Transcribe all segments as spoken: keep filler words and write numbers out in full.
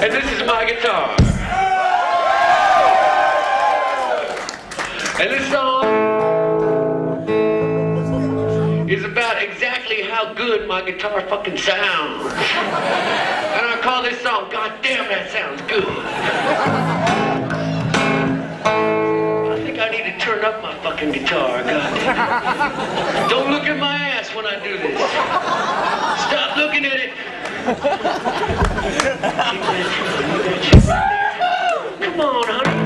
And this is my guitar. And this song is about exactly how good my guitar fucking sounds. And I call this song, God damn, that sounds good. I think I need to turn up my fucking guitar, God damn. Don't look at my ass when I do this. Stop looking at it. Come on, honey.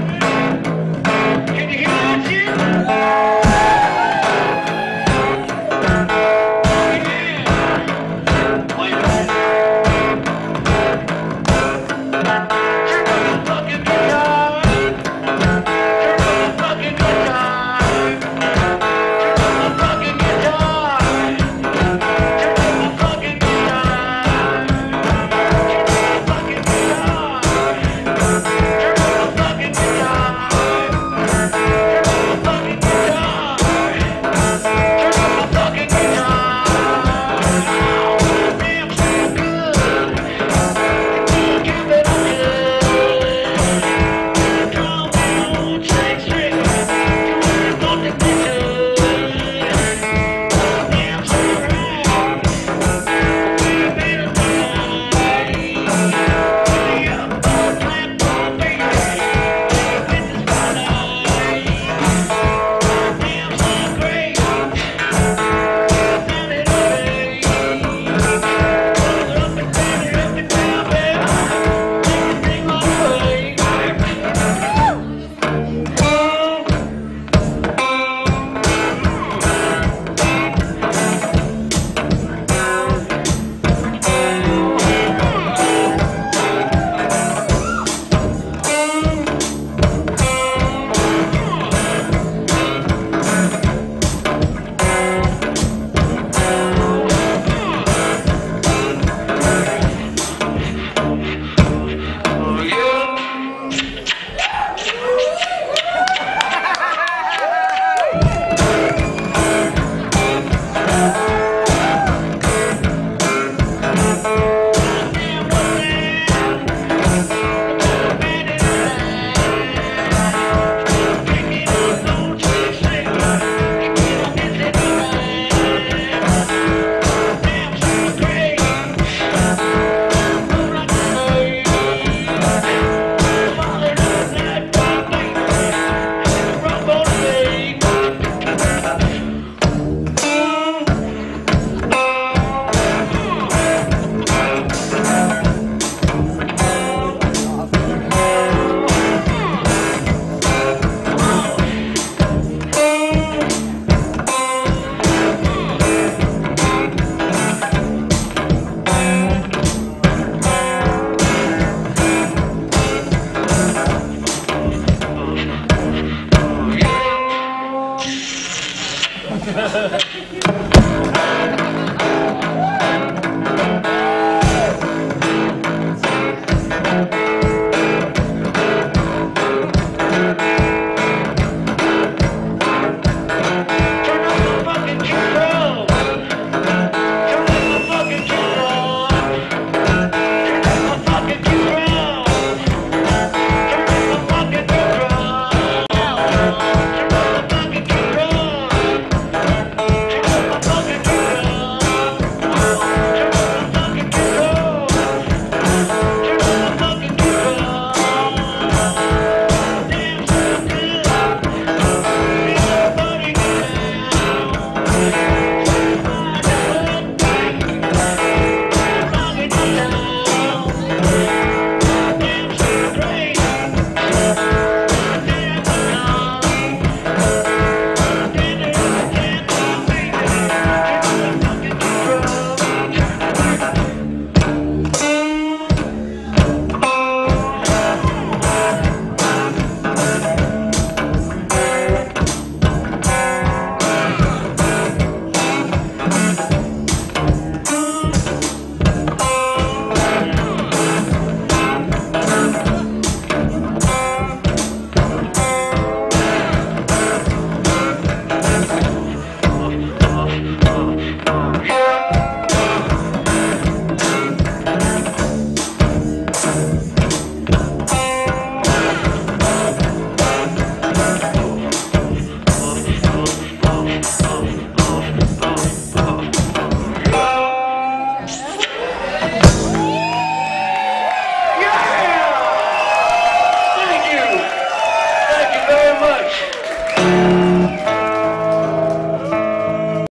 Can you hear that shit? Ha ha ha.